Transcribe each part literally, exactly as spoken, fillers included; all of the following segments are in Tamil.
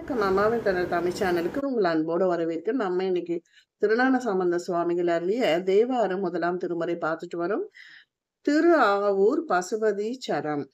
வணக்கம். அம்மாவின் தனது தமிழ் சேனலுக்கு உங்கள் அன்போடு வரவேற்க நம்ம இன்னைக்கு திருஞான சம்பந்த சுவாமிகள் அருளிய தேவாரம் முதலாம் திருமுறை பார்த்துட்டு வரோம். திரு ஆவூர் பசுபதி சரம்.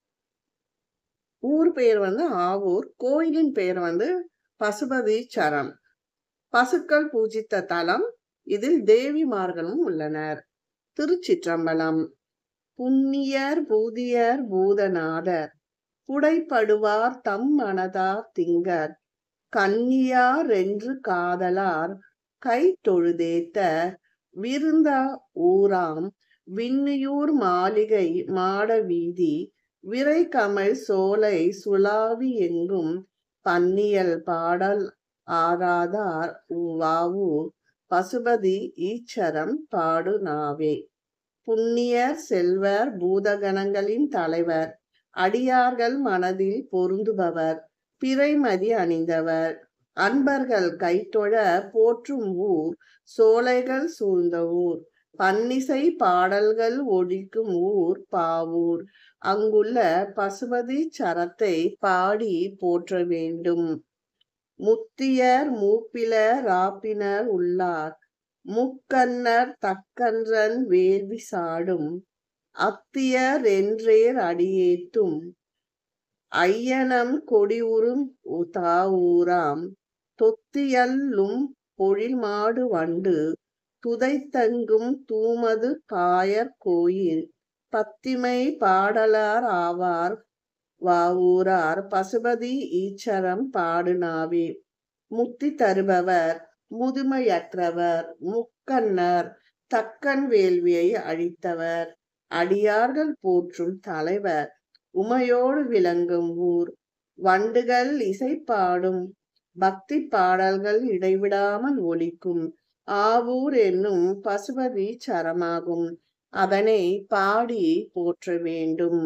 ஊர் பெயர் வந்து ஆவூர், கோயிலின் பெயர் வந்து பசுபதி சரம். பசுக்கள் பூஜித்த தலம், இதில் தேவிமார்களும் உள்ளனர். திருச்சிற்றம்பலம். புண்ணியர் பூதியர் பூதநாதர் புடைப்படுவார் தம் மனதார் திங்கர் கன்னியார் என்று காதலார் கை தொழுதேத்த விருந்தா ஊராம் விண்ணியூர் மாளிகை மாட வீதி விரை கமல் சோலை சுலாவி எங்கும் பன்னியல் பாடல் ஆராதார் வாவூர் பசுபதி ஈச்சரம் பாடு நாவே. புண்ணியர் செல்வர் பூதகணங்களின் தலைவர் அடியார்கள் மனதில் பொருந்துபவர் பிறைமதி அணிந்தவர் அன்பர்கள் கைத்தொழ போற்றும் ஊர் சோலைகள் சூழ்ந்த ஊர் பன்னிசை பாடல்கள் ஒழிக்கும் ஊர் பாவூர். அங்குள்ள பசுபதி சரத்தை பாடி போற்ற வேண்டும். முத்தியர் மூப்பிலர் ராப்பினர் உள்ளார் முக்கண்ணர் தக்கன்றன் வேள்வி சாடும் அத்தியர் என்றேர் அடியேத்தும் ஐயனம் கொடியுறும் தாவூராம் தொத்தியல்லும் பொழில் மாடு வண்டு துதைத்தங்கும் தூமது காயர் கோயில் பத்திமை பாடலார் ஆவார் வாவூரார் பசுபதி ஈச்சரம் பாடுநாவே. முத்தி தருபவர் முதுமையற்றவர் முக்கண்ணர் தக்கன் வேள்வியை அழித்தவர் அடியார்கள் போற்றும் தலைவர் உமையோடு விளங்கும் ஊர் வண்டுகள் இசை பாடும் பக்தி பாடல்கள் இடைவிடாமல் ஒலிக்கும் ஆவூர் என்னும் பசுபதி சரமாகும். அதனை பாடி போற்ற வேண்டும்.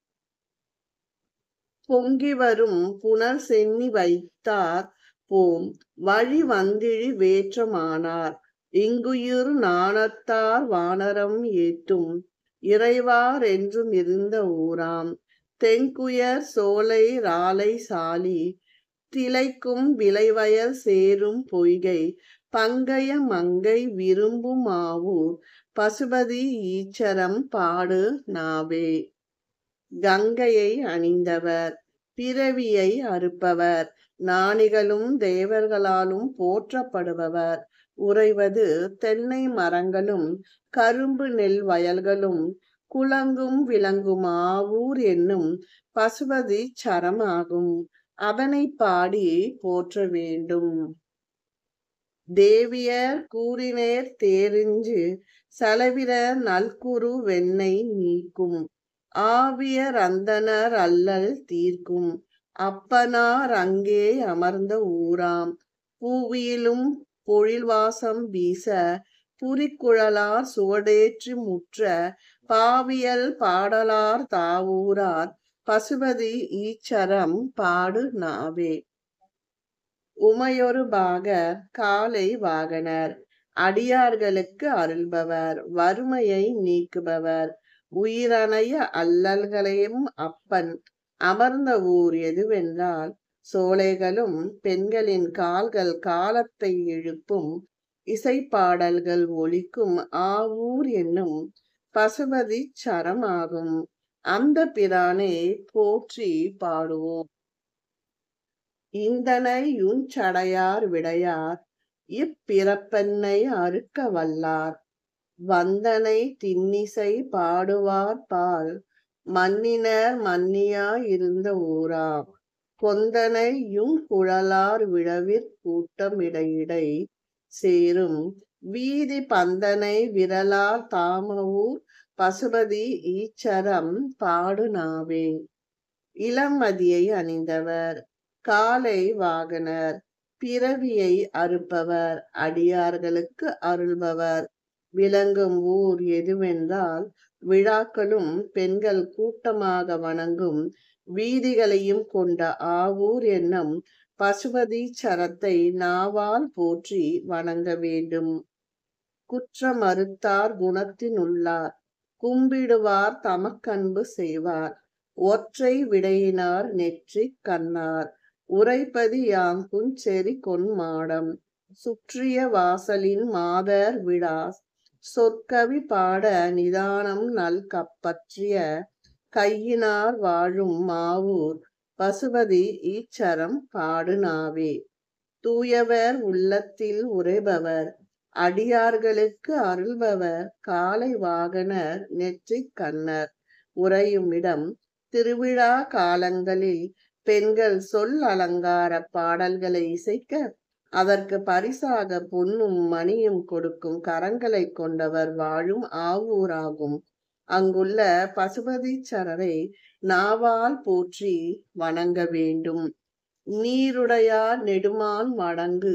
பொங்கி வரும் புனர் சென்னி வைத்தார் போம் வழி வந்திழி வேற்றமானார் இங்குயிர் நாணத்தார் வானரம் ஏற்றும் இறைவார் என்றும் இருந்த ஊராம் தெங்குயர் சோலை ராலை சாலி திளைக்கும் விளைவயல் சேரும் பொய்கை பங்கைய மங்கை விரும்பும் ஆவூர் பசுபதி ஈச்சரம் பாடு நாவே. கங்கையை அணிந்தவர் பிறவியை அறுப்பவர் ஞானிகளும் தேவர்களாலும் போற்றப்படுபவர் உறைவது தென்னை மரங்களும் கரும்பு நெல் வயல்களும் குளங்கும் விளங்கும் ஆவூர் என்னும் பசுபதி சரமாகும். அதனை பாடி போற்ற வேண்டும். தேவியர் கூறினேர் தேரிஞ்சு செலவிரர் நல்குரு வெண்ணை நீக்கும் ஆவியர் அந்தனர் அல்லல் தீர்க்கும் அப்பனார் அங்கே அமர்ந்த ஊராம் பூவியிலும் பொழில்வாசம் வீச புரிக்குழலார் சுவடேற்றி முற்ற பாவியல் பாடலார் தாவூரார் பசுபதி ஈச்சரம் பாடு நாவே. உமையொரு பாகர் காலை வாகனர் அடியார்களுக்கு அருள்பவர் வறுமையை நீக்குபவர் உயிரணைய அல்லல்களையும் அப்பன் அமர்ந்த ஊர் எதுவென்றால் சோலைகளும் பெண்களின் கால்கள் காலத்தை எழுப்பும் இசைப்பாடல்கள் ஒலிக்கும் ஆவூர் என்னும் பசுபதி சரமாகும். அந்த பிரானை போற்றி பாடுவோம். இந்தனை யுஞ்சடையார் விடையார் இப்பிறப்பென்னை அறுக்க வல்லார் வந்தனை தின்னிசை பாடுவார் பால் மன்னினர் மன்னியா இருந்த ஊராம் கொந்தனை யும் குழலார் விழவிற் கூட்டம் இடையிடை சேரும் வீதி பந்தனை விரலார் தாமவூர் பசுபதி ஈச்சரம் பாடு நாவே. இளமதியை அணிந்தவர் காலை வாகனர் பிறவியை அறுப்பவர் அடியார்களுக்கு அருள்பவர் விளங்கும் ஊர் எதுவென்றால் விழாக்களும் பெண்கள் கூட்டமாக வணங்கும் வீதிகளையும் கொண்ட ஆவூர் என்னும் பசுபதி சரத்தை நாவால் போற்றி வணங்க வேண்டும். குற்றமறுத்தார் குணத்தினுள்ளார் கும்பிடுவார் தமக்கன்பு செய்வார் ஒற்றை விடையினார் நெற்றிக் கண்ணார் உரைப்பதி யாங்குஞ் செறி கொன்மாடம் சுற்றிய வாசலின் மாதர் விழா சொற்கவி பாட நிதானம் நல் கப்பற்றிய கையினார் வாழும் மாவூர் பசுபதி ஈச்சரம் பாடுநாவே. தூயவர் உள்ளத்தில் உறைபவர் அடியார்களுக்கு அருள்பவர் காலை வாகனர் நெற்றிக் கண்ணர் உறையுமிடம் திருவிழா காலங்களில் பெண்கள் சொல் அலங்கார பாடல்களை இசைக்க அதற்கு பரிசாக பொன்னும் மணியும் கொடுக்கும் கரங்களை கொண்டவர் வாழும் ஆவூராகும். அங்குள்ள பசுபதீச்சரரை நாவால் போற்றி வணங்க வேண்டும். நீருடையார் நெடுமான் மடங்கு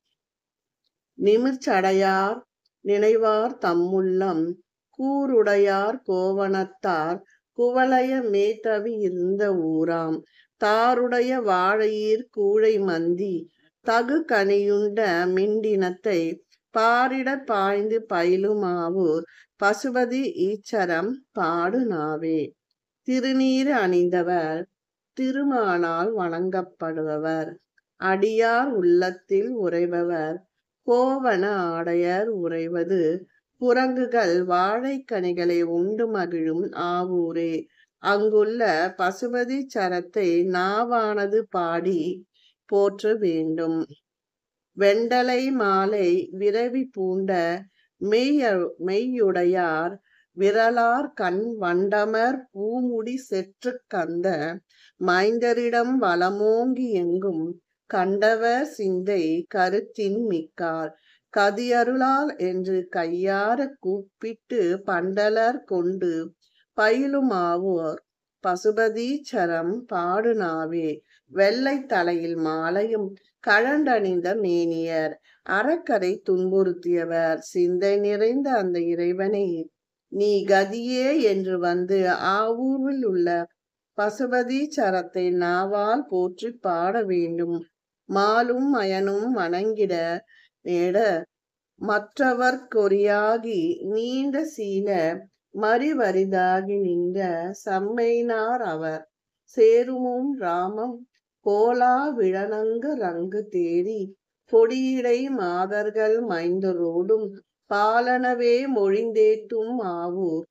நிமிர்ச்சடையார் நினைவார் தம்முள்ளம் கூருடையார் கோவணத்தார் குவளைய மேத்தவி இருந்த ஊராம். தாருடைய வாழையீர் கூழை மந்தி தகு கனியுண்ட மிண்டினத்தை பாரிட பாய்ந்து பயிலுமாவூர் பசுபதி ஈச்சரம் பாடுநாவே. திருநீறு அணிந்தவர் திருமானால் வணங்கப்படுபவர் அடியார் உள்ளத்தில் உறைபவர் கோவண ஆடையர் உறைவது குரங்குகள் வாழைக்கனிகளை உண்டு மகிழும் ஆவூரே. அங்குள்ள பசுபதி சரத்தை நாவானது பாடி போற்ற வேண்டும். வெண்டலை மாலை விரவி பூண்ட மெய்ய மெய்யுடையார் விரலார் கண் வண்டமர் பூமுடி செற்று கந்த மைந்தரிடம் வளமோங்கி எங்கும் கண்டவர் சிந்தை கருத்தின் மிக்கார் கதியருளால் என்று கையார கூப்பிட்டு பண்டலர் கொண்டு பயிலுமாவோர் பசுபதீச்சரம் பாடுநாவே. வெள்ளை தலையில் மாலையும் கழண்டணிந்த மேனியர் அறக்கரை துன்புறுத்தியவர் சிந்தை நிறைந்த அந்த இறைவனை நீ கதியே என்று வந்து ஆவூரில் உள்ள பசுபதீச்சரத்தை நாவால் போற்றி பாட வேண்டும். மாலும் மயனும் வணங்கிட நேட மற்றவர் கொரியாகி நீண்ட சீல மறிவரிதாகி நின்ற சம்மையினார் அவர் சேருமும் ராமம் கோலா விழனங்கு ரங்கு தேடி கொடியிடை மாதர்கள் மைந்தரோடும் பாலனவே மொழிந்தேத்தும் ஆவூர்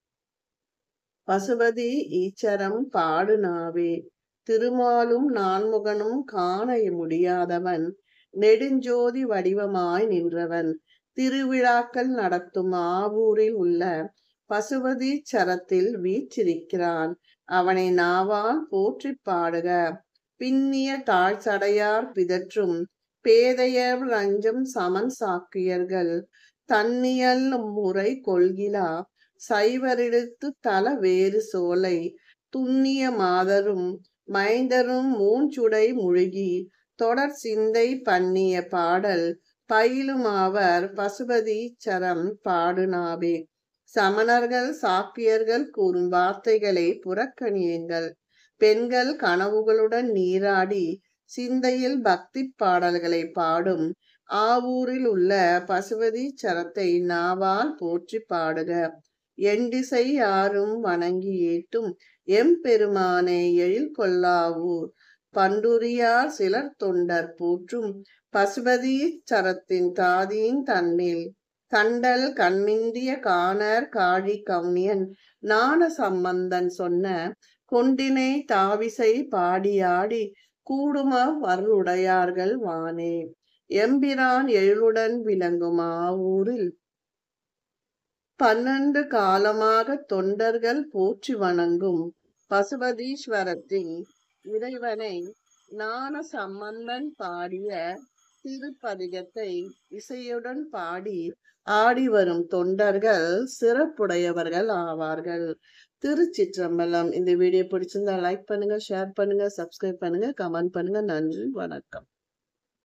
பசுபதி ஈச்சரம் பாடுநாவே. திருமாலும் நான்முகனும் காண முடியாதவன் நெடுஞ்சோதி வடிவமாய் நின்றவன் திருவிழாக்கள் நடத்தும் ஆவூரில் உள்ள பசுபதீச்சரத்தில் வீற்றிருக்கிறான். அவனை நாவால் போற்றி பாடுக. பின்னிய தாழ்சடையார் பிதற்றும் பேதையர் லஞ்சம் சமன் சாக்கியர்கள் தன்னியல் முறை கொள்கிலா சைவரிடத்து தல வேறு சோலை துண்ணிய மாதரும் மைந்தரும் மூஞ்சுடை முழுகி தொடர் சிந்தை பண்ணிய பாடல் பயிலுமாவர் பசுபதீச்சரம் பாடுநாவே. சமணர்கள் சாக்கியர்கள் கூறும் வார்த்தைகளை புறக்கணியுங்கள். பெண்கள் கனவுகளுடன் நீராடி சிந்தையில் பக்தி பாடல்களை பாடும் ஆவூரில் உள்ள பசுபதீச்சரத்தை நாவால் போற்றி பாடுக. எண்டிசை யாரும் வணங்கி ஏற்றும் எம்பெருமானை எழில் கொல்லாவூர் பண்டுரியார் சிலர் தொண்டர் போற்றும் பசுபதீச்சரத்தின் தாதியின் தன்னில் கண்டல் கண்மிந்திய காணர் காழி கவுனியன் ஞான சம்பந்தன் சொன்ன கொண்டினை தாவிசை பாடியாடி கூடும வருடையார்கள் வானே. எம்பிரான் எழுடன் விளங்கும் ஆவூரில் பன்னெண்டு காலமாக தொண்டர்கள் போற்றி வணங்கும் பசுபதீஸ்வரத்தின் இறைவனை ஞான சம்பந்தன் பாடிய திருப்பதிகத்தை இசையுடன் பாடி ஆடி வரும் தொண்டர்கள் சிறப்புடையவர்கள் ஆவார்கள். திருச்சிற்றம்பலம். இந்த வீடியோ பிடிச்சிருந்தா லைக் பண்ணுங்க, ஷேர் பண்ணுங்க, சப்ஸ்கிரைப் பண்ணுங்க, கமெண்ட் பண்ணுங்க. நன்றி, வணக்கம்.